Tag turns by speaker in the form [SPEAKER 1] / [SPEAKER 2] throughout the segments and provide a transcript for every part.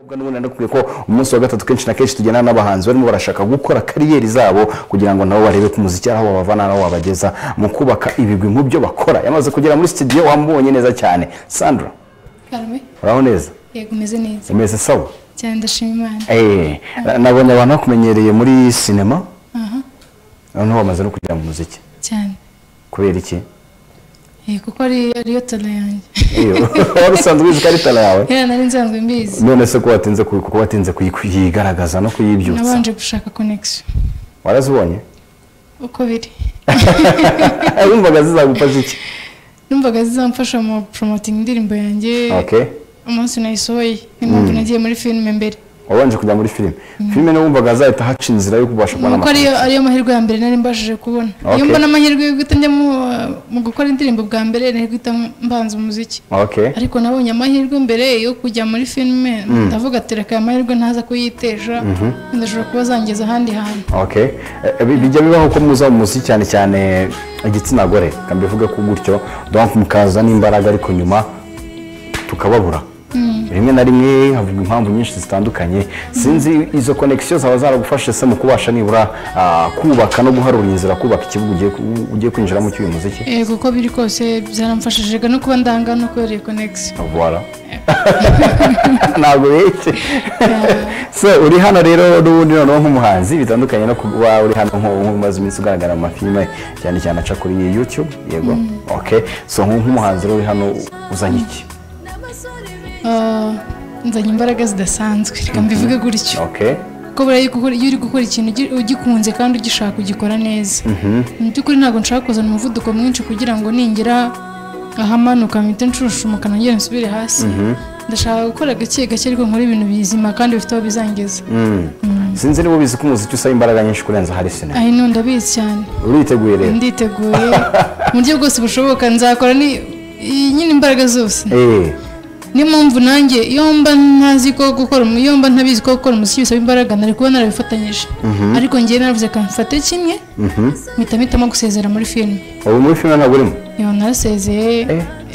[SPEAKER 1] N'ubundi ndakubwiye ko umunsi wa gatatu kenshi na kenshi tugena n'abahanzi barimo barashaka gukora kariyeri zabo kugira ngo nabo barebe ku muziki aho babavana naho wabageza mu kubaka ibigwi mu byo bakora. Yamaze kugera muri studio wambonye neza cyane. Sandra,
[SPEAKER 2] Karame,
[SPEAKER 1] uraho neza?
[SPEAKER 2] Yego meze neza.
[SPEAKER 1] Umeze sawa?
[SPEAKER 2] Cyane ndashima Imana.
[SPEAKER 1] Nabonye abantu bakumenyereye muri cinema. Noneho wamaze no kugera mu muziki.
[SPEAKER 2] Cyane.
[SPEAKER 1] Kubera iki?
[SPEAKER 2] Kuko ariyo tala yanjye.
[SPEAKER 1] Wari usanzwe ubizi ko ari tala yawe?
[SPEAKER 2] Nari nsanzwe mbizi.
[SPEAKER 1] None se ko watinze kuyigaragaza no kuyibyutsa?
[SPEAKER 2] Nabanje gushaka connection.
[SPEAKER 1] Warazibonye?
[SPEAKER 2] Uko biri.
[SPEAKER 1] Wumvaga zizagufasha iki?
[SPEAKER 2] Numvaga zizamfasha mu promoting indirimbo yanjye.
[SPEAKER 1] Okay.
[SPEAKER 2] Umunsi nayisohoye n'impamvu nagiye muri filime mbere.
[SPEAKER 1] Wabanje kujya muri filime. Filime no wumvaga azahita haca inzira yo kubasha kubona
[SPEAKER 2] amakuru. Kuko ariyo mahirwe ya mbere nari mbashije kubona. Iyo mbona amahirwe yo guhita njya mu gukora indirimbo bwa mbere nari guhita mbanza umuziki.
[SPEAKER 1] Okay.
[SPEAKER 2] Ariko nabonye amahirwe mbere yo kujya muri filime ndavuga ati reka amahirwe ntaza kuyitesha ndashobora kuba zangeza ahandi hantu.
[SPEAKER 1] Okay. Bijya bibaho ko muza mu muziki cyane cyane igitsina gore kambivuga ko gutyo donc mukaza n'imbaraga ariko nyuma tukababura. Rimwe na rimwe havuga impamvu nyinshi zitandukanye. Sinzi izo connection zawe zaragufashe se mu kubasha nibura kubaka no guharura inzira kubaka ikibuga ugiye kwinjira mu cyuyu muziki?
[SPEAKER 2] Yego uko biri kose byaramfashije no kuba ndanga no kubera connection.
[SPEAKER 1] Voilà. Ntabwo yeke. So uri hano rero n'ubundi noneho nk'umuhanzi bitandukanye no kuba uri hano nk'umaze iminsi ugaragara mu mafilime cyane cyane aca kuri YouTube. Yego. Okay. So nk'umuhanzi uri hano uzanye iki?
[SPEAKER 2] Nzanye imbaraga zidasanzwe reka mbivuge gutyo.
[SPEAKER 1] Okay.
[SPEAKER 2] Ko buriya iyo uri gukora ikintu ugikunze kandi ugishaka ugikora neza. Mu by'ukuri ntabwo nshaka kuzana umuvuduko mwinshi kugira ngo ningira ahamanuka mpite nshushuka nongere nsubire hasi. Ndashaka gukora gake gake ariko nkora ibintu bizima kandi bifite aho bizangeza.
[SPEAKER 1] Sinzi niba ubizi ko umuziki usaba imbaraga nyinshi kurenza hari sinema.
[SPEAKER 2] No ndabizi cyane.
[SPEAKER 1] Uriteguye rero?
[SPEAKER 2] Nditeguye mu buryo bwose bushoboka nzakora nyine imbaraga zose. Ni mpamvu nanjye iyo mba ntazi ko gukora ntabizi ko gukora umuziki bisaba imbaraga nari kuba narabifatanyije. Ariko ngiye naravuze ko mfate kimwe mpitamo gusezera muri filime.
[SPEAKER 1] Ubu muri filime ntabwo urimo?
[SPEAKER 2] Narasezeye.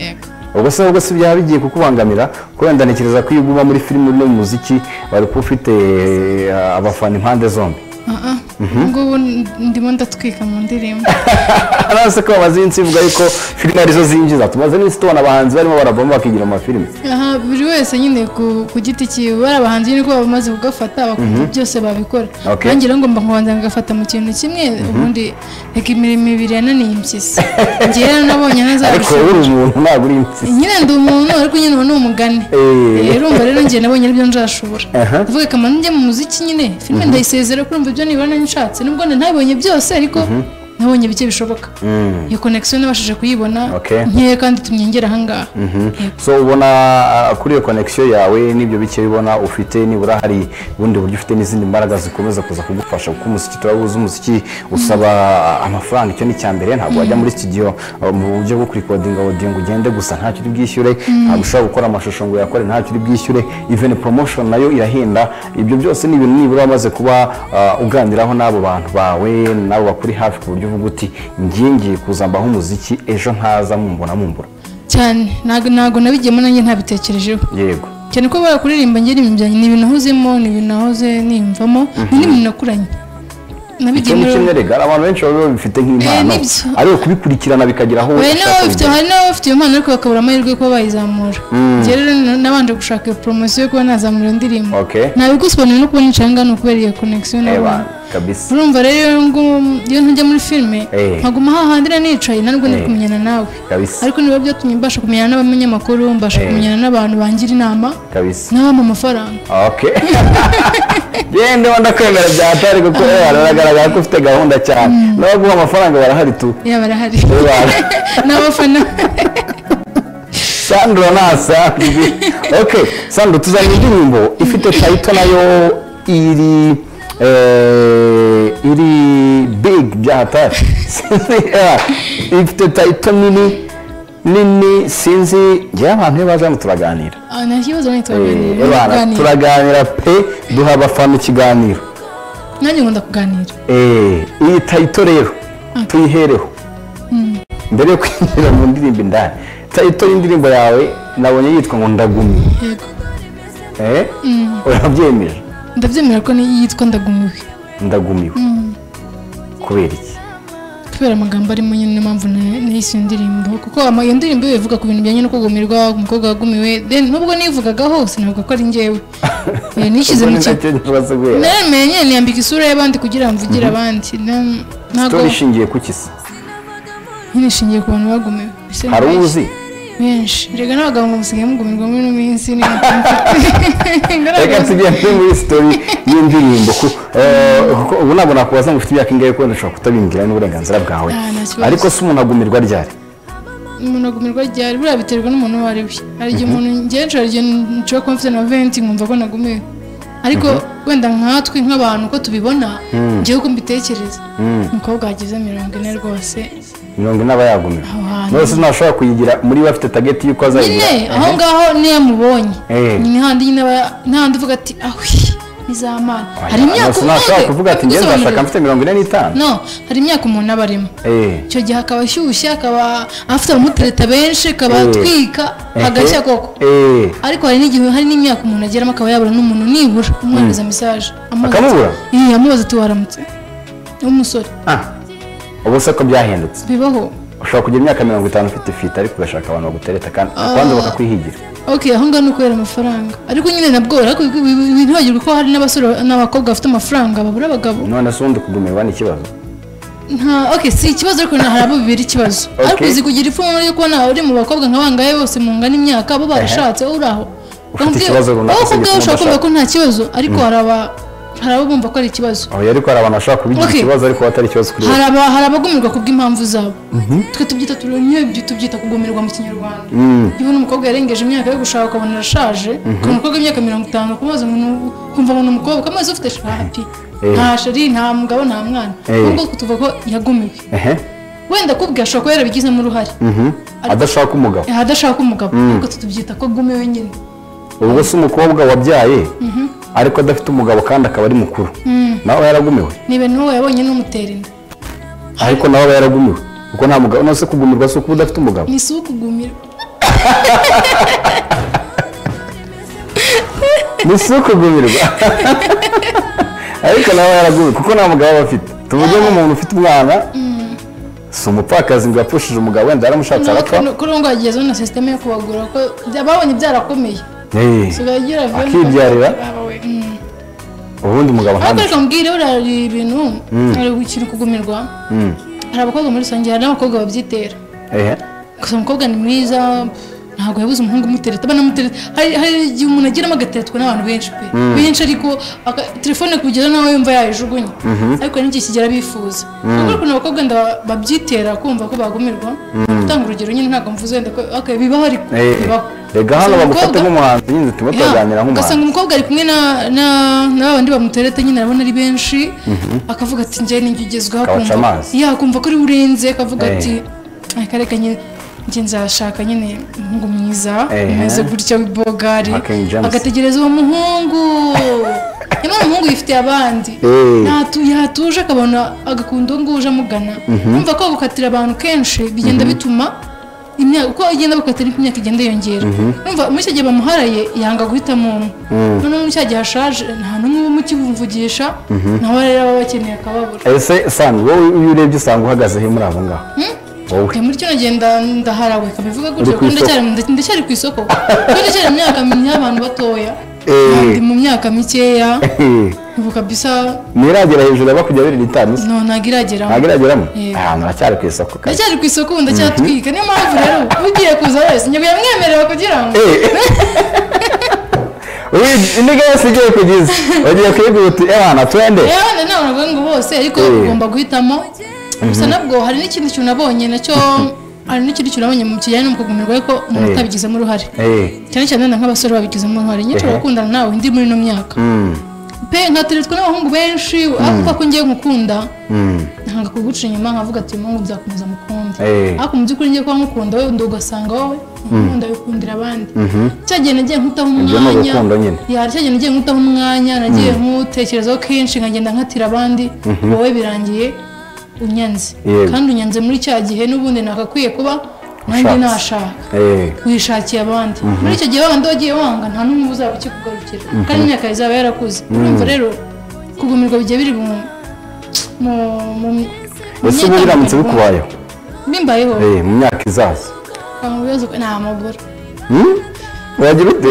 [SPEAKER 1] Ubwo se byaba bigiye kukubangamira ko wenda ntekereza ko iyo uguma muri filime no mu muziki bari kuba ufite abafana impande zombi.
[SPEAKER 2] Ngubu ndimo ndatwika mu ndirimbo.
[SPEAKER 1] Arase ko bazinzi bivuga yuko filime arizo zinjiza tumaze n'isi tubona abahanzi barimo barabomba bakigira mu mafilime.
[SPEAKER 2] Buri wese nyine ku giti cyiwe bari abahanzi nyine ko bamaze kugafata bakumva byose babikora. Nanjye rero ngomba kubanza ngafata mu kintu kimwe ubundi reka imirimo ibiri yananiye impyisi. Ngiye nabonye ntazabishobora.
[SPEAKER 1] Ariko uri umuntu ntabwo uri impyisi.
[SPEAKER 2] Nyine ndi umuntu ariko nyine ni umugani. Urumva rero ngiye nabonye aribyo nzashobora. Uvuga kamana njye mu muziki nyine filime ndayisezera kurumva ibyo nibona nshatse nubwo ntabonye byose ariko nabonye bike bishoboka. Iyo connection nabashije kuyibona nkeye kandi tumyengera hangaha.
[SPEAKER 1] So ubona kuri iyo connection yawe nibyo bike bibona ufite nibura hari bundi buryo ufite n'izindi mbaraga zikomeza kuza kugufasha kuko umuziki turabuze umuziki usaba amafaranga icyo ni cyambere ntabwo wajya muri studio mu buryo bwo recording audio ngo ugende gusa ntacyo uri bwishyure ntabwo ushobora gukora amashusho ngo yakore ntacyo uri bwishyure even promotion nayo irahenda. Ibyo byose ni ibintu nibura wamaze kuba uganiraho n'abo bantu bawe nabo bakuri hafi ku buryo uvuga uti ngiye kuzambaho umuziki ejo ntaza mumbura
[SPEAKER 2] cyane. Ntago nabigiyemo nanjye ntabitekerejeho.
[SPEAKER 1] Yego.
[SPEAKER 2] Cyane ko barakuririmba ngeri imbyanye ni ibintu nahozemo ni ibintu nahoze nimvamo ni ibintu nakuranye.
[SPEAKER 1] Nabigiyemo kimwe rega abantu benshi baba bifite nk'impano ariko kubikurikirana bikagira aho
[SPEAKER 2] hari n'abafite impano ariko bakabura amahirwe ko bayizamura. Rero nabanje gushaka iyo promotion yo kuba nazamura indirimbo. Nabigusobanurira no kubona incanga no kubera iyo connection
[SPEAKER 1] kabisa.
[SPEAKER 2] Urumva rero iyo ntujya muri filime nkaguma hahandi nicaye ntabwo ndi kumenyana nawe ariko niba byatumye mbasha kumenyana n'abanyamakuru mbasha kumenyana n'abantu bangira inama n'abampa amafaranga.
[SPEAKER 1] Gende wandakwemera byatari kuko aragaragara ko ufite gahunda cyane no guha amafaranga barahari tu.
[SPEAKER 2] Barahari n'abafana.
[SPEAKER 1] Sandra nasa. Okay, Sandra tuzanye indirimbo ifite title nayo iri big byatari. Ifite title nini sinzi njye abantu baza turaganira.
[SPEAKER 2] Nta kibazo turaganira.
[SPEAKER 1] Turaganira pe duha abafana ikiganiro.
[SPEAKER 2] Nanjye ngunda kuganira.
[SPEAKER 1] Iyi title rero tuyihereho. Mbere yo kwinjira mu ndirimbo indani. Title y'indirimbo yawe nabonye yitwa ngo ndagumye.
[SPEAKER 2] Yego.
[SPEAKER 1] urabyemeje
[SPEAKER 2] ndabyemera ko yitwa ndagumiwe
[SPEAKER 1] kubera iki
[SPEAKER 2] kubera amagambo arimo nyine niyo mpamvu nahise iyo ndirimbo kuko iyo ndirimbo ivuga ku bintu bijyanye no kugumirwa umukobwa wagumiwe nubwo nivugaga hose navuga ko ari njyewe nishyize mu kintu nemeye nyine niyambika isura y'abandi kugira ngo mvugire abandi
[SPEAKER 1] sitori ishingiye ku kisi
[SPEAKER 2] nyine ishingiye ku bantu bagumiwe
[SPEAKER 1] hari uzi
[SPEAKER 2] benshi rega n'abagabo ngo musigaye mugumirwa muri ino minsi
[SPEAKER 1] reka tugende muri sitori y'indirimbo ubu ntabwo nakubaza ngo ufite imyaka ingahe kuko ndashobora kutabimbwira n'uburenganzira bwawe ariko si umuntu agumirwa ryari
[SPEAKER 2] umuntu agumirwa ryari buriya biterwa n'umuntu uwo ari we hari igihe umuntu ngenshi hari igihe nshobora kuba mfite na 20 nkumva ko nagumiwe ariko wenda nkatwe nk'abantu uko tubibona ngewe uko mbitekereza umukobwa wagize 40 rwose
[SPEAKER 1] 40 aba yagumiwe bose ntashobora kuyigira muri bafite target y'uko azayigira
[SPEAKER 2] nyine aho ngaho niyo mubonye nyine handi uvuga ati ahwi nizamana hari imyaka
[SPEAKER 1] ntashobora kuvuga ati ngeze ndashaka mfite 45
[SPEAKER 2] no hari imyaka umuntu aba arimo icyo gihe akaba ashyushye akaba afite abamutereta benshi akaba atwika agashya koko ariko hari n'igihe hari n'imyaka umuntu ageramo akaba yabura n'umuntu nibura umwohereza message
[SPEAKER 1] akamubura
[SPEAKER 2] amubaza ati waramutse umusore
[SPEAKER 1] ubu se ko byahindutse
[SPEAKER 2] bibaho
[SPEAKER 1] ushobora kugira imyaka 50 ufite fit ariko ugashaka abantu bagutereta kandi bakakwihigira
[SPEAKER 2] aho ngaho ni ukubera amafaranga ariko nyine nabwo ariko ntibagirwe ko hari n'abasore n'abakobwa bafite amafaranga babura abagabo
[SPEAKER 1] none se undi kugumirwa ni ikibazo
[SPEAKER 2] si ikibazo ariko hari abo bibiri ikibazo ariko uzi kugira ipfunwe ryo kubona uri mu bakobwa nk'abangaye bose mungana imyaka abo barashatse uraho
[SPEAKER 1] ufite ikibazo runaka
[SPEAKER 2] se ushobora kumva ko nta kibazo ariko hari abo bumva ko ari ikibazo
[SPEAKER 1] ariko hari abantu bashaka kubigira ikibazo ariko atari ikibazo kuri
[SPEAKER 2] hari abagumirwa kubw'impamvu zabo twe tubyita kugumirwa mu kinyarwanda iyo umukobwa yarengeje imyaka yo gushaka ukabona arashaje ku mukobwa w'imyaka 50 kumaze kumva ngo umukobwa kamaze ufite shati nta shari nta mugabo nta mwana ahubwo tuvuga ko yagumiwe wenda kubwe ashobora kuba yarabigizemo uruhare
[SPEAKER 1] adashaka
[SPEAKER 2] umugabo ahubwo tubyita ko agumiwe nyine
[SPEAKER 1] ubwo se umukobwa wabyaye ariko adafite umugabo kandi akaba ari mukuru nawe yaragumiwe
[SPEAKER 2] nibe n'uwo yabonye n'umutera inda
[SPEAKER 1] ariko nawe yaragumiwe kuko nta mugabo nose kugumirwa si uko udafite umugabo
[SPEAKER 2] ni si ukugumirwa
[SPEAKER 1] ni si ukugumirwa ariko nawe yaragumiwe kuko nta mugabo aba afite tuvuge nk'umuntu ufite umwana si umupfakazi ngo yapfushije umugabo wenda yaramushatse arapfa
[SPEAKER 2] kuri ubu ngo hagiyeho na sisiteme yo kubagura ko babonye byarakomeye
[SPEAKER 1] akibyarira ubundi umugabo
[SPEAKER 2] ntabwo ariko mbwire uriya ibintu ari gukina kugumirwa hari abakobwa muri rusange hari n'abakobwa babyitera gusa umukobwa ni mwiza ntabwo yabuze umuhungu umutereta banamutereta hari igihe umuntu agiramo agateretwa n'abantu benshi ariko telefone kugeza nawe yumva yayijugunye ariko n'igihe kigera bifuza kuko abakobwa babyitera kumva ko bagumirwa gutanga urugero nyine ntabwo mvuze wenda ko bibaho ariko
[SPEAKER 1] rega hano bagufata nk'umuhanzi nyine tuba tuganira nk'umuhanzi
[SPEAKER 2] ugasanga umukobwa ari kumwe n'abandi bamutereta nyine arabona ari benshi akavuga ati njye ninjye ugezweho kumva ko ari urenze akavuga ati reka nyine njye nzashaka nyine umuhungu mwiza umeze gutya w'ibogari agategereza uwo muhungu nyuma umuhungu yifitiye abandi yatuje akabona agakunda uwo nguwo uje amugana kumva ko gukatira abantu kenshi bigenda bituma uko igenda bakatira imyaka igenda yiyongera muri icyo gihe bamuharaye yanga guhitamo umwe noneho muri cya gihe ashaje nta n'umwe uba umukimvugisha nawe rero baba bakeneye akababura
[SPEAKER 1] ese sani wowe iyo urebye usanga uhagaze he muri abo ngaho
[SPEAKER 2] muri kino gihe ndaharawe kabivuga gutyo ko ndacyari ku isoko kuko ndacyari mu myaka y'abantu batoya ndi mu myaka mikeya ubu kabisa
[SPEAKER 1] ntiragera hejuru ya 25
[SPEAKER 2] no ntabwo irageramo
[SPEAKER 1] ahantu aracyari ku isoko
[SPEAKER 2] ndacyari ku isoko ubu ndacyatwika niyo mpamvu rero ugiye kuza wese njye yamwemerewe kugira ngo
[SPEAKER 1] indiga yose igiye kugiza bagiye kwihuta abana twende
[SPEAKER 2] ntabwo ngo bose ariko ugomba guhitamo gusa nabwo hari n'ikindi kintu nabonye nacyo hari n'ikindi kintu nabonye mu kijyanye no kugumirwa ariko umuntu utabigizemo uruhare cyane cyane nk'abasore babigizemo uruhare nyinshi barakundana nawe ndi muri ino myaka pe nkateretswe n'abahungu benshi ariko ko ngiye ngukunda nkanga kuguca inyuma nkavuga ati mungu byakomeza mukunde ariko mu by'ukuri ngiye kuba nkukunda wowe ugasanga wowe nkunda bikundira abandi cyagiye nagiye nkutaho umwanya cyagiye nagiye nkutaho umwanya nagiye nkutekerezaho kenshi nkagenda nkatira abandi wowe birangiye unyanze kandi unyanze muri cya gihe n'ubundi nakakwiye kuba nanjye nashaka wishakiye abandi muri icyo gihe wabandi wagiye wanga nta n'umwe uzaba ukikugarukira kandi imyaka izaba yarakuze urumva rero kugumirwa bigiye biri mu
[SPEAKER 1] ese ubu biramutse bikubayeho
[SPEAKER 2] bimbayeho
[SPEAKER 1] mu myaka izaza
[SPEAKER 2] nta mugore
[SPEAKER 1] wagira ute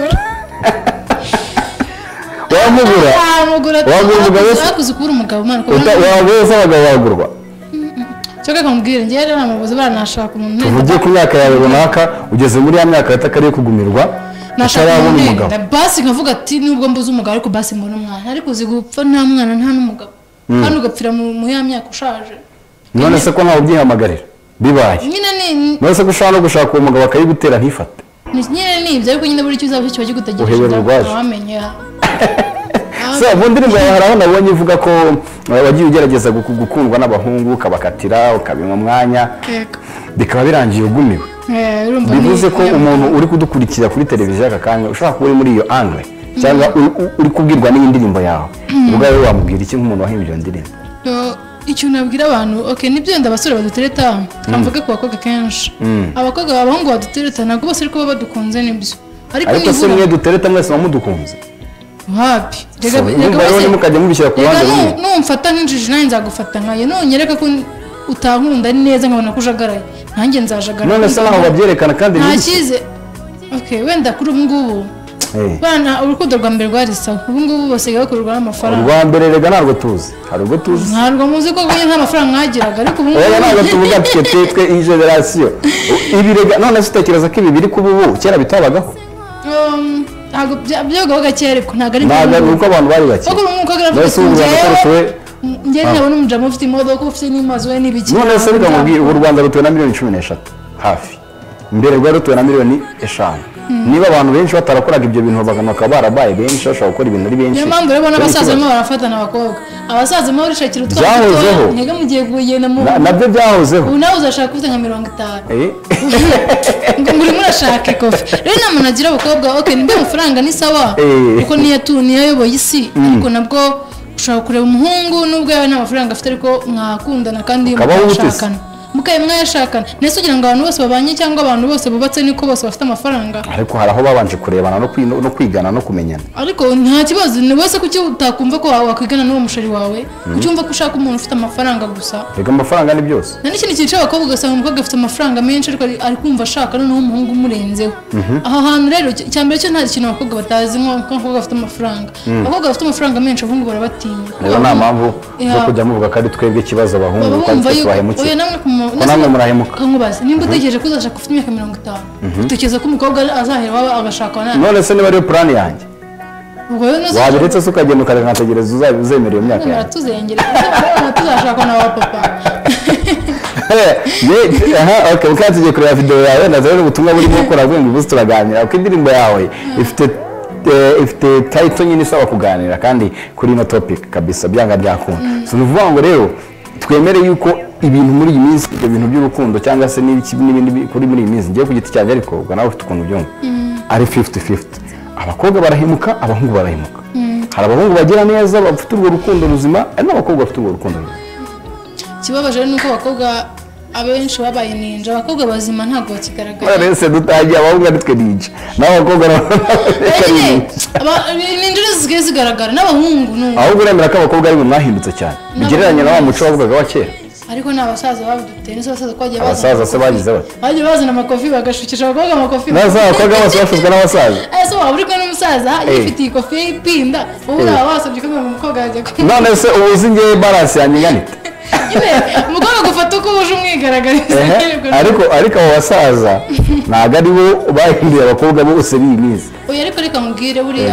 [SPEAKER 2] wamugura wakuze kubura umugabo
[SPEAKER 1] wabeza abagabo bagurwa
[SPEAKER 2] cyangwa akamubwira njye rero namubuze baranashaka umuntu
[SPEAKER 1] tuvugiye ku myaka yawe runaka ugeze muri ya myaka yatakariye kugumirwa
[SPEAKER 2] nashaka umugabo basi nkavuga ati nubwo mbuze umugabo ariko basi mbona umwana ariko uzi gupfa nta mwana nta n'umugabo kandi ugapfira mu ya myaka ushaje
[SPEAKER 1] none se ko ntawe ubyihamagarira bibaye none se ko ushobora no gushaka uwo mugabo akayigutera ntifate
[SPEAKER 2] nyine ni ibyo ariko nyine buri icyo uzaba kiba kigutegereje wamenye
[SPEAKER 1] so mu ndirimbo yawe hari aho nabonye ivuga ko wagiye ugerageza gukundwa n'abahungu ukabakatira ukabinywa umwanya bikaba birangiye ugumiwe bivuze ko umuntu uri kudukurikira kuri televiziyo aka kanya ushobora kuba uri muri iyo angle cyangwa uri kubwirwa n'iyi ndirimbo yawe ubwawe wamubwira iki nk'umuntu wahimbye iyo ndirimbo
[SPEAKER 2] icyo nabwira abantu nibyo wenda abasore badutereta mvuge ku bakobwa kenshi abahungu badutereta ntabwo bose ariko baba badukunze nibyo
[SPEAKER 1] ariko se mwe dutereta mwese mudukunze
[SPEAKER 2] hapi
[SPEAKER 1] mukajya mubishyira ku ruhande rumwe
[SPEAKER 2] numfata nk'injiji nanjye nzagufata nkayo nunyereka ko utankunda neza nkabona ko ujagaraye nanjye nzajagara
[SPEAKER 1] none se naho babyerekana kandi
[SPEAKER 2] ntakize wenda kuri ubu ngubu bana urukundo rwa mbere rwari sawa ubu ngubu basigaye bakururwa n'amafaranga
[SPEAKER 1] urwa mbere rega ntabwo tuzi hari ubwo tuzi
[SPEAKER 2] ntabwo muzi ko nta mafaranga mwagiraga ariko ubu
[SPEAKER 1] ngubu ntabwo tuvuga twe iyi generasiyo ibi rega none se utekereza ko ibi biri kuba ubu kera bitabagaho
[SPEAKER 2] ntabwo byagaho gake ariko ntabwo
[SPEAKER 1] ari uko abantu bari bake
[SPEAKER 2] kuko umwuka agaragaza njye nabona umujama ufite imodoka ufite n'imazu we n'ibiki
[SPEAKER 1] none se bikamubwira ubu u Rwanda rutuwe na miliyoni 13 hafi mbere rwari rutuwe na miliyoni 5 niba abantu benshi batarakoraga ibyo bintu bakaba barabaye benshi bashobora gukora ibintu ari benshi
[SPEAKER 2] niyo mpamvu rero n'abasaza barimo barafatana abakobwa abasaza barimo barishakira
[SPEAKER 1] byahozeho
[SPEAKER 2] ntega mugiye kugenda mu
[SPEAKER 1] nabyo byahozeho
[SPEAKER 2] ubu nawe uzashaka ufite nka 50 ngo urimo urashaka ikofi rero nta muntu agira abakobwa nibyo amafaranga ni sawa kuko niyo ayoboye isi ariko nabwo ushobora kureba umuhungu nubwo yawe nta mafaranga afite ariko mwakundana kandi mukashakana mwayashakana nese ugira ngo abantu bose babanye cyangwa abantu bose bubatse niko bose bafite amafaranga
[SPEAKER 1] ariko hari aho babanje kurebana no kwigana no kumenyana
[SPEAKER 2] ariko nta kibazo ni wese kuki utakumva ko wakwigana n'uwo mushari wawe kucyumva ko ushaka umuntu ufite amafaranga gusa
[SPEAKER 1] rega amafaranga ni byose
[SPEAKER 2] nta n'ikindi kintu cy'abakobwa ugasanga umukobwa afite amafaranga menshi ariko ari kumva ashaka noneho umuhungu umurenzeho aho hantu rero icya mbere cyo nta kintu abakobwa batazi nk'abakobwa bafite amafaranga abakobwa bafite amafaranga menshi abahungu barabatinya
[SPEAKER 1] rero nta mpamvu zo kujya muvuga ko ari twebwe ikibazo abahungu kandi twahemukiye namwe murahemuka
[SPEAKER 2] nkubaze nimba utegereje ko uzashaka ufite imyaka 50 utekereza ko umukobwa azahera waba agashaka nawe
[SPEAKER 1] none se niba ariyo plan yanjye wabiretse se ukagenda ukategereza uzemera iyo myaka yawe
[SPEAKER 2] tuzashaka na wa papa
[SPEAKER 1] kandi tugiye kureba video yawe nazo rero ubutumwa burimo gukora bwenge ubuze turaganira kuko indirimbo yawe ifite title nyine isaba kuganira kandi kuri ino topic kabisa byanga byakunda so nuvuga ngo rero twemere yuko ibintu muri iyi minsi ibyo bintu by'urukundo cyangwa se n'ibindi kuri muri iyi minsi ngiye ku giti cyanjye ariko ubwo nawe ufite ukuntu byumva ari 50-50 abakobwa barahemuka abahungu barahemuka hari abahungu bagira neza bafite urwo rukundo ruzima ari n'abakobwa bafite urwo rukundo ruzima
[SPEAKER 2] kibabaje nuko abakobwa abenshi babaye ninja abakobwa bazima ntabwo bakigaragara
[SPEAKER 1] rese dutangiye abahungu ari twe ninja n'abakobwa
[SPEAKER 2] ninja zisigaye zigaragara n'abahungu
[SPEAKER 1] ahubwo uremera ko abakobwa ari mwahindutse cyane ugereranya na wa muco wavugaga wa kera
[SPEAKER 2] ariko ni abasaza babiduteye nizo basaza twagiye
[SPEAKER 1] abasaza se bagize bati
[SPEAKER 2] bagiye bazana amakofi bagashukisha abakobwa amakofi
[SPEAKER 1] naza abakobwa bose bashuzwa n'abasaza
[SPEAKER 2] ese waba uri kumwe n'umusaza yifitiye ikofi y'ipinda wowe uraba wasabye ko umukobwa yajya
[SPEAKER 1] none se ubu uzi ngewe balance yanjye inganite
[SPEAKER 2] umukobwa gufata uko uje umwigaragariza
[SPEAKER 1] ariko abo basaza ntabwo ari bo bahinduye abakobwa bose b'iyi minsi
[SPEAKER 2] oya ariko reka mubwire buriya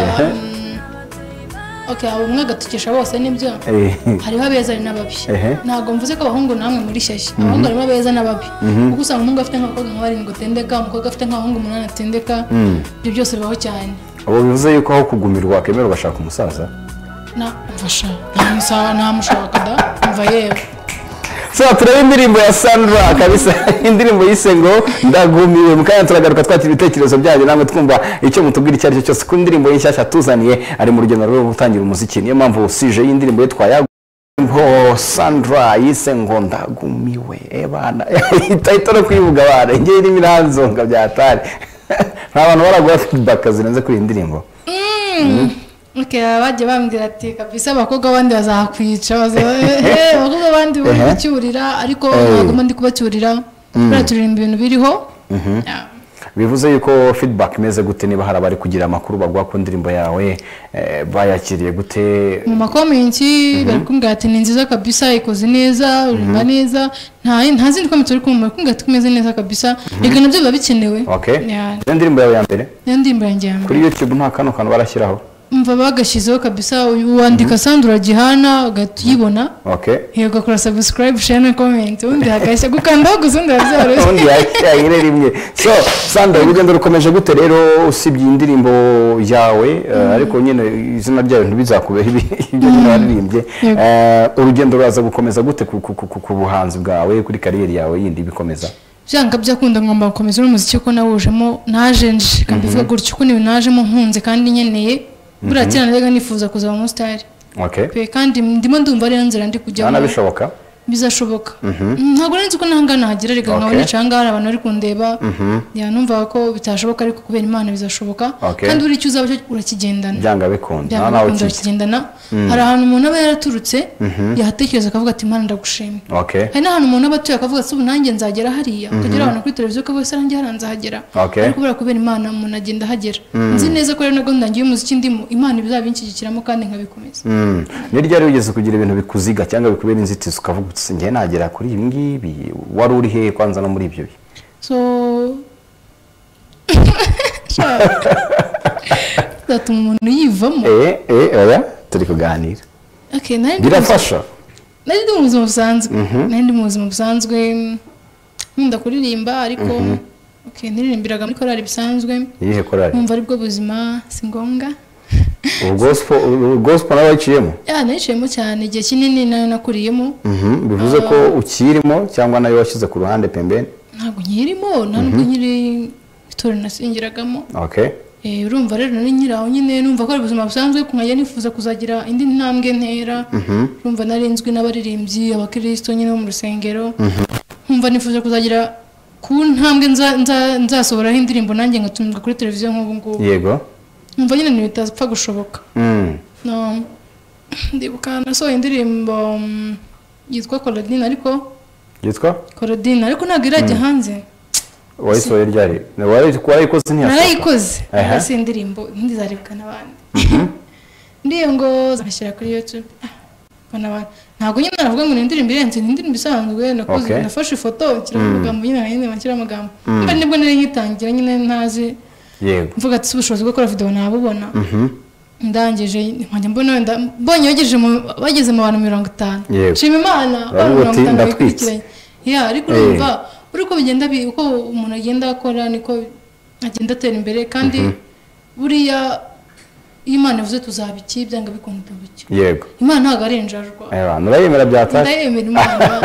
[SPEAKER 2] abo umwe agatukisha bose nibyo hariho abeza ari n'ababi ntabwo mvuze ko abahungu namwe muri shyashya abahungu harimo abeza n'ababi kuko usanga umuhungu afite nk'abakobwa nka 7 atendeka umukobwa afite nk'abahungu 8 atendeka ibyo byose bibaho cyane
[SPEAKER 1] abo bivuze yuko aho kugumirwa wakemera ugashaka umusaza
[SPEAKER 2] mfasha nta mushaka da mva yewe
[SPEAKER 1] turebe indirimbo ya Sandra kabisa indirimbo yise ngo ndagumiwe mukanya turagaruka twatira ibitekerezo byanyu namwe twumva icyo mutubwira icyo ari cyo cyose ku ndirimbo y'inshyashya tuzaniye ari mu rugendo rwo gutangira umuziki niyo mpamvu usije y'indirimbo ye twaya Sandra yise ngo ndagumiwe bana itahita no kwivuga bana ngiye irimo iranzonga byatari nta bantu baraguha feedback zirenze kuri indirimbo
[SPEAKER 2] okay abajye bambwira ati kabisa abakobwa bandi bazakwica abakobwa bandi bacyurira ariko ntabwo ndi kubacyurira baraturirimba ibintu biriho
[SPEAKER 1] bivuze yuko feedback imeze gute niba hari abari kugira amakuru bagwa ku ndirimbo yawe bayakiriye gute
[SPEAKER 2] mu makomenti barakumbwira ati ni nziza kabisa ikoze neza urimba neza nta zindi komenti uri kumva kumbwira ati kumeze neza kabisa reka nabyo biba bikenewe
[SPEAKER 1] iyo ndirimbo yawe ya mbere
[SPEAKER 2] iyo ndirimbo yanjye ya mbere
[SPEAKER 1] kuri YouTube nta kantu barashyiraho
[SPEAKER 2] umva bagashyizeho kabisa wandika Sandra Gihana ugatuyibona yego kora subscribe share na comment undi hagashya gukandaho gusunda byaro
[SPEAKER 1] undi yakire rimwe so Sandra urugendo rukomeje gute rero usibye indirimbo yawe ariko nyine izina ryayo ntibizakubera ibyo nyine waririmbye urugendo ruraza gukomeza gute ku buhanzi bwawe kuri kariyeri yawe yindi bikomeza
[SPEAKER 2] byanga byakunda ngomba gukomeza n'umuziki ko nawujemo najenje kandi bivuga gutyo ko niwe najemo nkunze kandi nyeneye burakira ndaga nifuza kuzaba umustar kandi ndimo ndumva ari nzira ndi kujya
[SPEAKER 1] ana bishoboka
[SPEAKER 2] bizashoboka ntabwo nzi ko nangana hagira rega nkabone canga abantu bari kundeba ya numva ko bitashoboka ariko kubera Imana bizashoboka kandi uri cyuza urakigendana
[SPEAKER 1] byanga bikunda nawe
[SPEAKER 2] ukigendana hari ahantu umuntu aba yaraturutse yahatekereza akavuga ati Imana ndagushimye hari n'ahantu umuntu aba atuye akavuga ati ubu nanjye nzagera hariya ukagera abantu kuri televiziyo ko bose arangiye haranzahagera ariko kubera Imana umuntu agenda hagera nzi neza ko rero nabwo ndangiye umuziki ndimo Imana bizabinshyigikiramo kandi nkabikomeza
[SPEAKER 1] ni ryari ugeze kugira ibintu bikuziga cyangwa bikubera inzitizi ukavuga ngiye nagera kuri ibi ngibi wari uri he kwanza no muri ibyo bi
[SPEAKER 2] so datuma umuntu yivamo
[SPEAKER 1] oya turi kuganira birafasha
[SPEAKER 2] nari ndi mu buzima busanzwe nkunda kuririmba ariko niririmbiraga muri korali bisanzwe
[SPEAKER 1] iyihe korali
[SPEAKER 2] numva aribwo buzima si ngombwa
[SPEAKER 1] gospel nawe waciyemo
[SPEAKER 2] naciyemo cyane igihe kinini nayo nakuriyemo
[SPEAKER 1] bivuze ko ukirimo cyangwa nayo washyize ku ruhande pembeni
[SPEAKER 2] ntabwo nkirimo ntabwo nkiri itorero nasengiragamo urumva rero nari nyiraho nyine numva ko ari ubuzima busanzwe nkajya nifuza kuzagira indi ntambwe ntera urumva narinzwi n'abaririmbyi abakristo nyine bo mu rusengero nkumva nifuza kuzagira ku ntambwe nzasohoraho indirimbo nanjye ngatumirwa kuri televiziyo nk'ubu ngubu
[SPEAKER 1] yego
[SPEAKER 2] numva nyine ntibitapfa gushoboka ndibuka nasohoye indirimbo yitwa Claudine ariko ntabwo irajya hanze
[SPEAKER 1] wayisohoye ryari warayikoze
[SPEAKER 2] narayikoze si indirimbo ntizarebwa n'abandi ndiyo ngo zashyira kuri YouTube ntabwo nyine navuga ngo ni indirimbo irenze ni indirimbo isanzwe nafashe ifoto nshyira amagambo nyine nshyira amagambo nibwo nari nkitangira nyine ntazi mvuga ati ubushobozi bwo gukora video nabubona ndangije nkajya mbonye bageze mu bantu 50 shima Imana abantu 50 bakurikiranye ariko urumva uko bigenda uko umuntu agenda akora niko agenda atera imbere kandi buriya Imana ivuze tuzabiki byanga bikunda biki
[SPEAKER 1] yego
[SPEAKER 2] Imana ntabwo ari injajwa
[SPEAKER 1] nurayemera byatashye
[SPEAKER 2] ndayemera Imana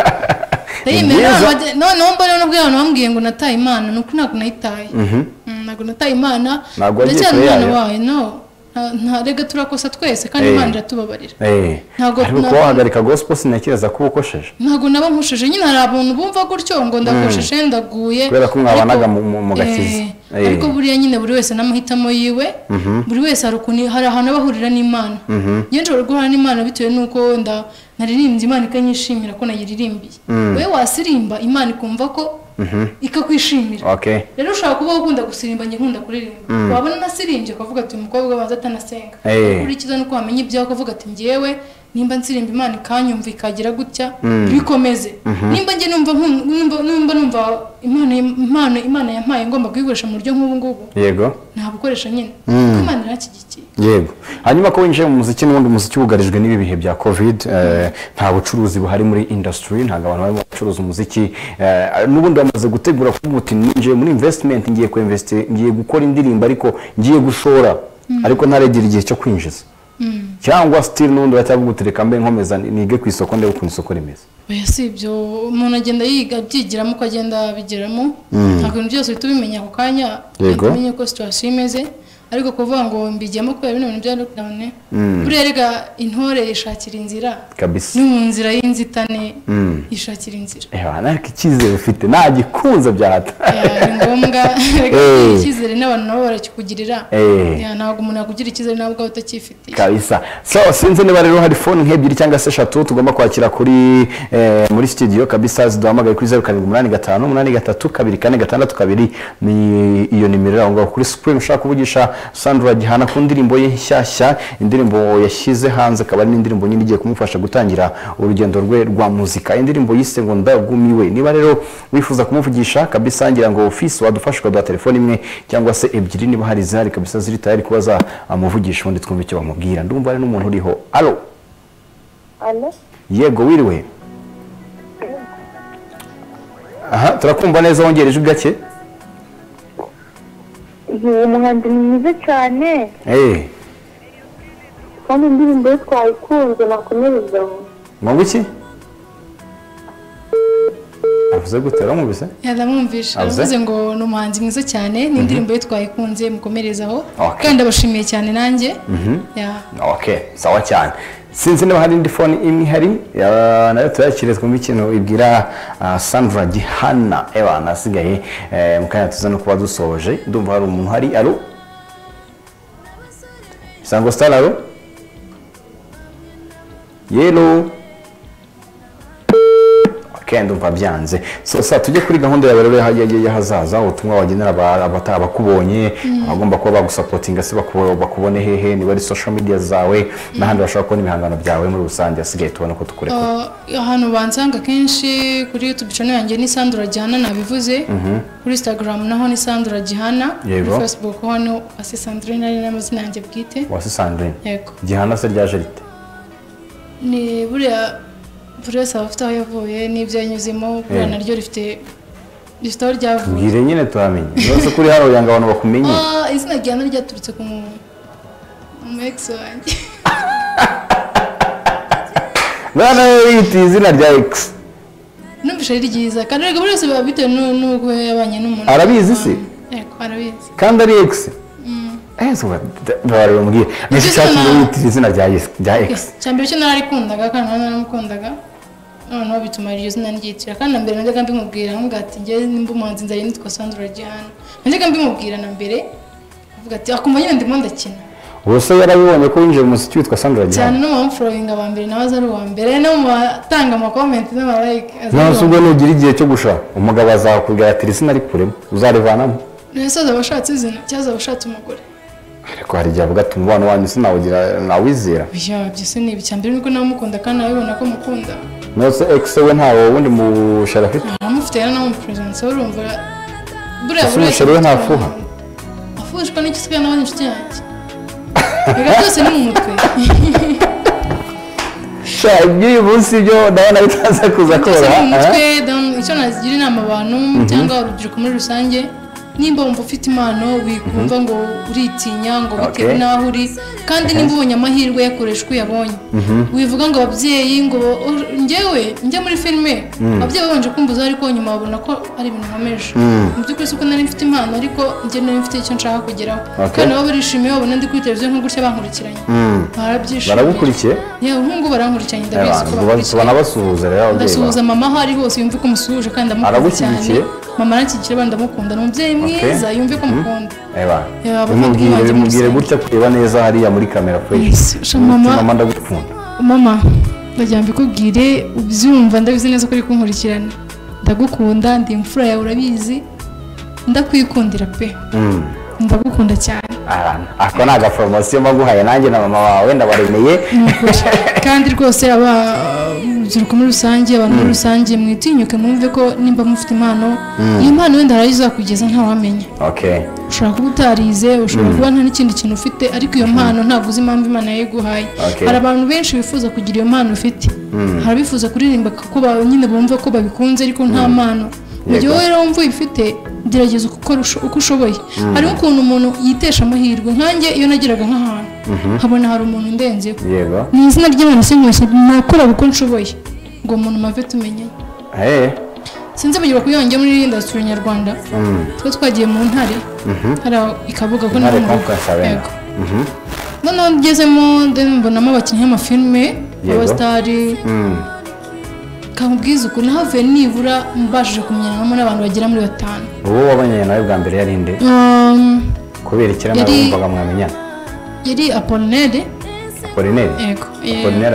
[SPEAKER 2] no mbona no bw'abantu bambwiye ngo nataye Imana nuko ntabwo nayitaye ntabwo nataye Imana ndacyari umwana wayo nta rega turakosa twese kandi Imana iratubabarira
[SPEAKER 1] ntabwo wahagarika gospel sinakiraza ko ukosheje
[SPEAKER 2] ntabwo naba nkusheje nyine hari abantu bumva gutyo ngo ndakosheje ndaguye
[SPEAKER 1] kubera ko mwabanaga mu gakiza
[SPEAKER 2] ariko buriya nyine buri wese n'amahitamo yiwe buri wese hari ahantu abahurira n'Imana njye nshobora guhura n'Imana bitewe n'uko naririmbye Imana ikanyishimira ko nayiririmbiye wowe wasirimba Imana ikumva ko ikakwishimira rero ushobora kuba ukunda gusirimba njye nkunda kuririmba wabona nasirimbye ukavuga ati umukobwa banza atanasenga kuri kiza nuko wamenya ibyawe ukavuga ati njyewe nimba nsirimba Imana ikanyumva ikagira gutya bikomeze nimba njye numva Imana yampaye ngomba kuyikoresha mu buryo nk'ubu ngubu
[SPEAKER 1] yego
[SPEAKER 2] ntabwo ukoresha nyine kuko Imana irakigikiye
[SPEAKER 1] yego hanyuma ko winjiye mu muziki n'ubundi muziki wugarijwe n'ibi bihe bya covid nta bucuruzi buhari muri industry ntabwo abantu barimo bacuruza umuziki n'ubundi bamaze gutegura kuvuga uti ninjiye muri investment ngiye gukora indirimbo ariko ngiye gushora ariko ntaregera igihe cyo kwinjiza cyangwa still n'ubundi batyavuga utereka mbe nkomeza nige ku isoko ndebe ukuntu isoko rimeze
[SPEAKER 2] si ibyo umuntu agenda yiga byigiramo uko agenda abigeramo ntabwo ibintu byose uhita ubimenya ako kanya umenye ko situation imeze ariko kuvuga ngo mbigiyemo kubera bino bintu bya lockdown buriya rega intore ishakira inzira
[SPEAKER 1] kabisa
[SPEAKER 2] ni mu nzira y'inzitane ishakira inzira
[SPEAKER 1] ariko icyizere ufite nagikunze byahata
[SPEAKER 2] ni ngombwa icyizere n'abantu nabo barakikugirira ntabwo umuntu yakugira icyizere ntabwo aba utakifitiye
[SPEAKER 1] kabisa so sinzi niba rero hari phone nk'ebyiri cyangwa se eshatu tugomba kwakira kuri muri studio kabisa ziduhamagaye kuri 0785832462 ni iyo nimero aho ngaho kuri Supreme ushaka kuvugisha Sandra Gihana ku ndirimbo ye nshyashya indirimbo yashyize hanze akaba ari n'indirimbo nyine igiye kumufasha gutangira urugendo rwe rwa muzika indirimbo yise ngo ndagumiwe niba rero wifuza kumuvugisha kabisa ngira ngo office wadufasha ukaduha telefone imwe cyangwa se ebyiri niba hari zihari kabisa ziri tayari kubaza amuvugisha ubundi twumve icyo bamubwira ndumva ari n'umuntu uriho allo yego wiriwe aha turakumva neza wongera ijwi gake
[SPEAKER 3] umuhanzi ni mwiza cyane kandi indirimbo ye twayikunze nakomerezaho
[SPEAKER 1] ngo iki avuze gute ramubise
[SPEAKER 2] yadamwumvisha avuze ngo ni umuhanzi mwiza cyane n'indirimbo ye twayikunze mukomerezaho kandi abashimiye cyane nanjye
[SPEAKER 1] okay sawa cyane sinzi niba hari indi phone imwe ihari nayo tuyakire twumva ikintu ibwira Sandra Gihana nasigaye mukanya tuza no kuba dusoje ndumva hari umuntu hari allo Sango Star allo yelo ndumva byanze so tujye kuri gahunda ya rero y'ahazaza ubutumwa wagenera abatabakubonye abagomba kuba bagusapotinga se bakubone hehe niba ari social media zawe n'ahandi bashobora kubona ibihangano byawe muri rusange asigaye tubona ko tukureka
[SPEAKER 2] ahantu bansanga kenshi kuri YouTube channel yanjye ni Sandra Gihana nabivuze kuri Instagram naho ni Sandra Gihana kuri Facebook hano asi Sandrine ari n'amazina yanjye bwite
[SPEAKER 1] wasi Sandrine
[SPEAKER 2] yego
[SPEAKER 1] Gihana se ryaje rite
[SPEAKER 2] ni buriya Puresa afite aho yavuye n'ibyo yanyuzemo buriya naryo rifite aho ryavuye
[SPEAKER 1] mbwire nyine tuhamenye rwose kuri hano kugira ngo abantu bakumenye
[SPEAKER 2] izina Gihana ryaturutse ku mu ex wanjye
[SPEAKER 1] bwana yiti izina rya ex
[SPEAKER 2] numvise ari ryiza kandi rega buri wese biba bitewe n'uko yabanye n'umuntu
[SPEAKER 1] arabizi se
[SPEAKER 2] yego arabizi
[SPEAKER 1] kandi ari ex bari bambwiye nese cyane yiti izina rya ex
[SPEAKER 2] cyambere cyo narikundaga kandi nanamukundaga noneho bituma iryo zina ryitira kandi mbere najyaga mbimubwira nkumva ati njye nimba umuhanzi nzari nitwa Sandra Gihana najyaga mbimubwira na mbere avuga ati akumva nyine ndimo ndakina
[SPEAKER 1] ubuse yarabibonye ko winjiye mu muziki witwa Sandra Gihana
[SPEAKER 2] cyane no mu following abambere nabaza ari uwa mbere no mu batanga ama comment n'ama like
[SPEAKER 1] nase ubwo nugira igihe cyo gushaka umugabo azakubwira ati izina ari kuremo uzarivanamo
[SPEAKER 2] nese abashatse izina cyaza abashatse umugore
[SPEAKER 1] ariko hari igihe avuga ati umubano wanyu sinawugira nawizera
[SPEAKER 2] byose ni icyambere nuko namukunda kandi nabibona ko mukunda
[SPEAKER 1] nose ex we ntawo wundi mushara afite
[SPEAKER 2] namufite yana mu presence urumva buriya
[SPEAKER 1] we ntafuha
[SPEAKER 2] afushwa n'ikisigaye n'abandi inshuti yanjye reka byose ni mu mutwe
[SPEAKER 1] by'uyu munsi byo ndabona bitaza kuza koroha
[SPEAKER 2] mu mutwe icyo nagira inama abantu cyangwa urubyiruko muri rusange nimba wumva ufite impano wikumva ngo uritinya ngo bitewe n'aho uri kandi nimba ubonye amahirwe yakoresha uko uyabonye wivuga ngo ababyeyi ngo njyewe njya muri filime ababyeyi babanje kumbuza ariko nyuma babona ko ari ibintu nkomeje mu by'ukuri si uko nari mfite impano ariko njye nari mfite icyo nshaka kugeraho kandi nabo barishimiye babona ndi kuri televiziyo nko gutya bankurikiranye barabyishimiye
[SPEAKER 1] baragukurikiye
[SPEAKER 2] yewe nk'ubu barankurikiranye ndabizi ko
[SPEAKER 1] bakurikiye banabasuhuza rero ababyeyi
[SPEAKER 2] ndasuhuza mama aho ari hose yumve ko musuhuje kandi ndamukunda cyane mama arakikira bandi ndamukunda ni umubyeyi mwiza yumve ko mukunda
[SPEAKER 1] bimubwire gutya kureba neza hariya muri kamera fresh mama ndagukunda
[SPEAKER 2] mama ndagira mbikubwire ubyumva ndabizi neza ko uri kunkurikirana ndagukunda ndi imfura yawe urabizi ndakwikundira pe ndagukunda cyane
[SPEAKER 1] ako ni agaforomasiyo mbaguhaye nanjye na mama wawe ndabaremeye
[SPEAKER 2] kandi rwose urubyiruko muri rusange abantu muri rusange mwitinyuke mwumve ko nimba mufite impano iyo mpano wenda hari izakugeza ntawamenya ushobora kuba utarize ushobora kuba nta n'ikindi kintu ufite ariko iyo mpano ntabwo uzi impamvu imana yayiguhaye hari abantu benshi bifuza kugira iyo mpano ufite hari abifuza kuririmba ko nyine bumva ko babikunze ariko nta mpano mu gihe wowe rero wumva uyifite gerageza gukora uko ushoboye hariho ukuntu umuntu yitesha amahirwe nkanjye iyo nageraga nk'ahantu nkabona hari umuntu undenzeho ni izina ry'imana se nkose nakora uko nshoboye ngo umuntu mave tumenyanye sinzi bugirwa kuyongera muri industry nyarwanda twe twagiye mu ntare hari ikavuga ko
[SPEAKER 1] Ntare Conference Arena.
[SPEAKER 2] noneho ngezemo mbonamo abakinnyi b'amafilme abasitari kamubwiza ukuntu havuye nibura mbashije kumenyeramo n'abantu bagera muri 5
[SPEAKER 1] uwo wabanye nawe bwa mbere yari nde kubera ikira nawe wumvaga mwamenyana
[SPEAKER 2] yari Apollinaire
[SPEAKER 1] yego Apollinaire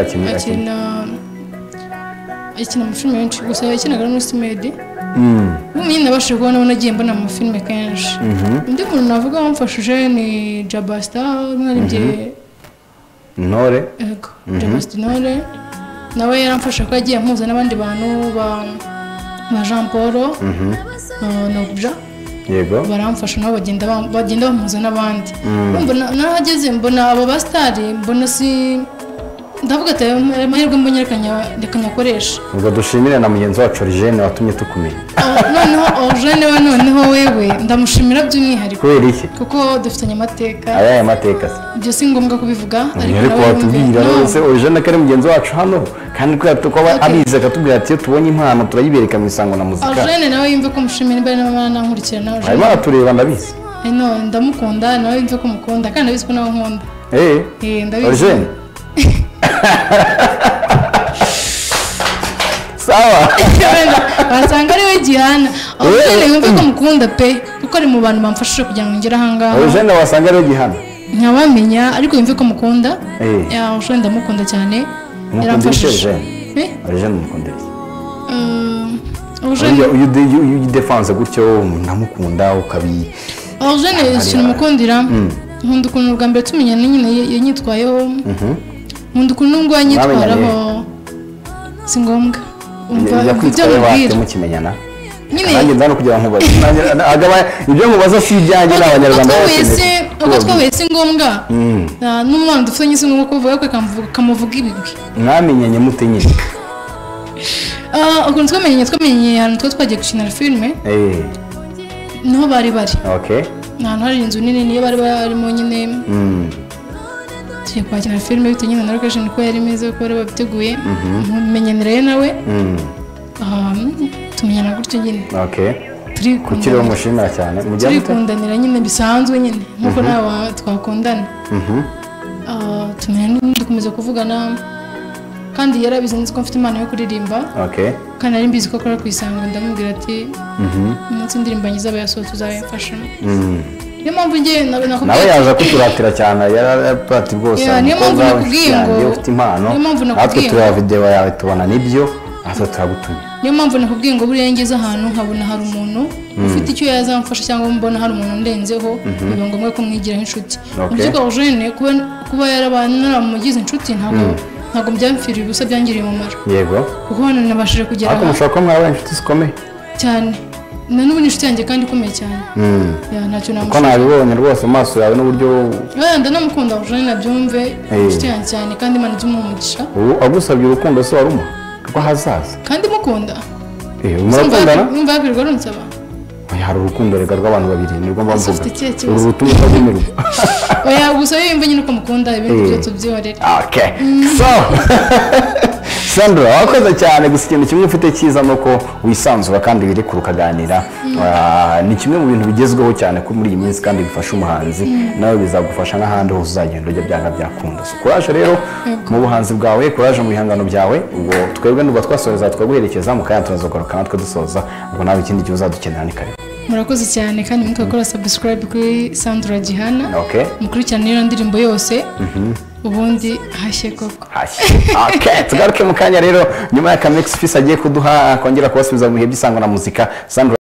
[SPEAKER 2] akina mu filime menshi gusa yakinaga muri Simedi nyine nabashije kubona nagiye mbona mu filime kenshi undi muntu navuga wamfashije ni Jabasta mwaribye
[SPEAKER 1] Ntore
[SPEAKER 2] yego Jabasta Ntore nawe yaramfasha ko yagiye mpuza n'abandi bantu ba Jean Paul Nobja
[SPEAKER 1] yego
[SPEAKER 2] baramfasha nabo bagenda bamuza n'abandi nahageze mbona abo bastari mbona si ndavuga ati amahirwe mbonye reka nyakoresha
[SPEAKER 1] ubwo dushimire na mugenzi wacu Eugene watumye tukumenya
[SPEAKER 2] noneho Eugene we noneho wewe ndamushimira by'umwihariko
[SPEAKER 1] kubera iki
[SPEAKER 2] kuko dufitanye amateka
[SPEAKER 1] ayaye amateka se
[SPEAKER 2] ibyo si ngombwa kubivuga
[SPEAKER 1] ariko watubwira rwose Eugene kari mugenzi wacu hano kandi ko abize akatubwira ati iyo tubonye impano turayibereka mu isango na muzika
[SPEAKER 2] Eugene nawe yumve ko mushimira imbere n'abana nankurikirana Eugene
[SPEAKER 1] arimo aratureba ndabizi
[SPEAKER 2] ndamukunda nawe yumve ko mukunda kandi ndabizi ko nawe nkunda ndabizi
[SPEAKER 1] Eugene sawa
[SPEAKER 2] wasanga ari we Gihana Eugene yumve ko mukunda pe kuko ari mu bantu bamfashije kugira ngo ngere ahangaha
[SPEAKER 1] Eugene wasanga ari we Gihana
[SPEAKER 2] ntawamenya ariko yumve ko mukunda Eugene ndamukunda cyane
[SPEAKER 1] yaramfashije Eugene mukunda uyu defense gutyo namukunda ukabi
[SPEAKER 2] Eugene ikintu mukundira nkunda ukuntu bwa mbere tumenya nyine yanyitwayeho nkunda ukuntu ngo yanyitwaraho si ngombwa
[SPEAKER 1] umva ibyo mubwira mukimenyana nanjye ndano kugira ngo agaba ibyo mubaza si ibyanjye n'abanyarwanda
[SPEAKER 2] bose uko twabaye si ngombwa n'umwana dufitanye si ngombwa kuvuga ko kamuvuga ibigwi
[SPEAKER 1] mwamenyanye mute nyine
[SPEAKER 2] ukuntu twamenye ahantu twagiye gukina filime niho bari ahantu hari inzu nini niyo bari barimo nyine tugiye kwakina filime bitewe nyine na location ko yari imeze ko bari babiteguye mumenyanira nawe tumenyana gutyo nyine
[SPEAKER 1] kukiriho mushimira cyane
[SPEAKER 2] turikundanira nyine bisanzwe nyine nkuko nawe twakundana tumenya dukomeza kuvugana kandi yarabizi nzi ko mfite impano yo kuririmba kandi nari mbizi ko akora ku isango ndamubwira ati umunsi indirimbo izaba yasohotse uzabimfashamo niyo mpamvu ngiye
[SPEAKER 1] nawe yaje kuturatira cyane yarapati rwose
[SPEAKER 2] niyo mpamvu nakubwiye ngo
[SPEAKER 1] ufite impano natwe tureba video yawe tubona nibyo natwe turagutumye
[SPEAKER 2] niyo mpamvu nakubwiye ngo buriya ngeze ahantu nkabona hari umuntu ufite icyo yazamfasha cyangwa mbona hari umuntu ndenzeho biba ngombwa ko mwigiraho inshuti ubyuka Eugene kuba naramugize inshuti ntabwo byamfiriye ubusa byangiriye umumaro
[SPEAKER 1] yego
[SPEAKER 2] kuko hano nabashije kugera
[SPEAKER 1] ariko mushobora ko mwabaye inshuti zikomeye
[SPEAKER 2] cyane n'ubu ni inshuti yanjye kandi ikomeye cyane ntacyo namushaka
[SPEAKER 1] ko nabibonye rwose mu maso yawe n'uburyo
[SPEAKER 2] ndanamukunda Eugene nabyumve inshuti yanjye cyane kandi Imana ijye umugisha
[SPEAKER 1] agusabye urukundo se waruma rw'ahazaza
[SPEAKER 2] kandi mukunda
[SPEAKER 1] murakundana
[SPEAKER 2] numva yakwirirwa runsaba
[SPEAKER 1] hari urukundo rega rw'abantu babiri nirwo mbavuga
[SPEAKER 2] uru
[SPEAKER 1] rutumye utagemerwa
[SPEAKER 2] oya gusa yumva nyine ko mukunda ibindi byo tubyihorera
[SPEAKER 1] so Sandra wakoze cyane gusa ikintu kimwe ufite cyiza nuko wisanzura kandi birekura ukaganira ni kimwe mu bintu bigezweho cyane ko muri iyi minsi kandi bifasha umuhanzi nawe bizagufasha n'ahandi hose uzagenda ujya byanga byakunda so courage rero mu buhanzi bwawe courage mu bihangano byawe ubwo twebwe nuba twasoreza twaguherekeza mu kanya turazogoroka natwe dusoza ubwo nawe ikindi gihe uzadukenera ni kare
[SPEAKER 2] murakoze cyane kandi mukakora subscribe kuri Sandra Gihana mukurikirana iyo ndirimbo yose ubundi hashye koko
[SPEAKER 1] tugaruke mu kanya rero nyuma ya Kamex Fils agiye kuduha kongera kubasubiza mu bihe by'isango na muzika Sandra